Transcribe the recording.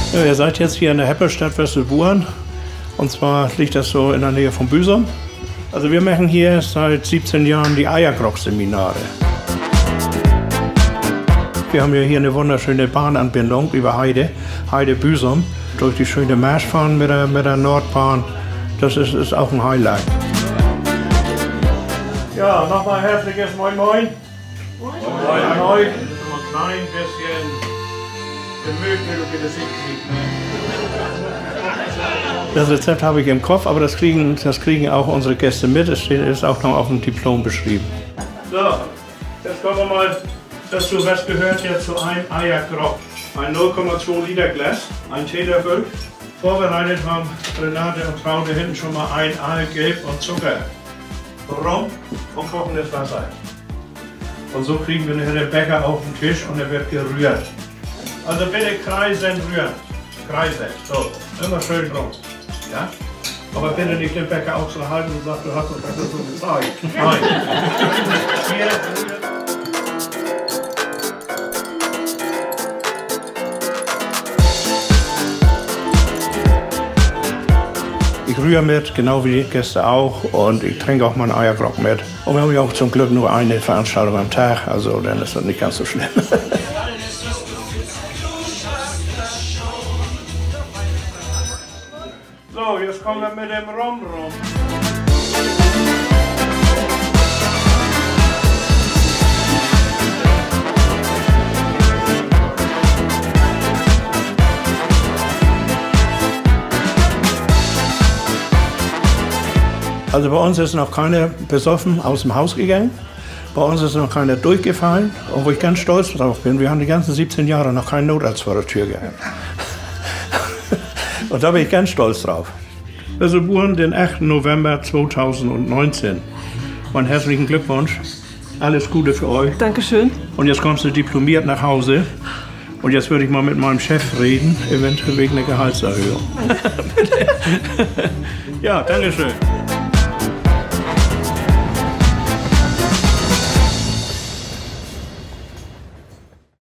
Ja, ihr seid jetzt hier in der Heppelstadt Wesselburen. Und zwar liegt das so in der Nähe von Büsum. Also wir machen hier seit 17 Jahren die Eiergrock-Seminare. Wir haben ja hier eine wunderschöne Bahnanbindung über Heide-Büsum. Durch die schöne Marschbahn mit der Nordbahn. Das ist auch ein Highlight. Ja, nochmal herzliches Moin Moin. Moin Moin an euch. Ein klein bisschen gemütlich und Gesicht. Das Rezept habe ich im Kopf, aber das kriegen auch unsere Gäste mit. Es ist auch noch auf dem Diplom beschrieben. So, jetzt kommen wir mal dazu, was gehört hier zu einem Eiergrock. Ein 0,2 Liter Glas, ein Teelöffel. Vorbereitet haben Renate und Traute hinten schon mal ein Eigelb und Zucker. Rum und kochendes Wasser. Und so kriegen wir nachher den Bäcker auf den Tisch und er wird gerührt. Also bitte kreisen rühren. Kreisen. So, immer schön rum. Ja? Aber bitte nicht den Bäcker auch so halten und sagen, du hast uns das so gezeigt. Nein. Hier rühren. Ich rühre mit, genau wie die Gäste auch, und ich trinke auch mal einen Eiergrock mit. Und wir haben ja auch zum Glück nur eine Veranstaltung am Tag, also dann ist das nicht ganz so schlimm. So, jetzt kommen wir mit dem Rum rum. Also bei uns ist noch keiner besoffen aus dem Haus gegangen. Bei uns ist noch keiner durchgefallen. Und wo ich ganz stolz drauf bin, wir haben die ganzen 17 Jahre noch keinen Notarzt vor der Tür gehabt. Und da bin ich ganz stolz drauf. Also geboren den 8. November 2019. Und herzlichen Glückwunsch. Alles Gute für euch. Dankeschön. Und jetzt kommst du diplomiert nach Hause. Und jetzt würde ich mal mit meinem Chef reden, eventuell wegen einer Gehaltserhöhung. Ja, danke schön.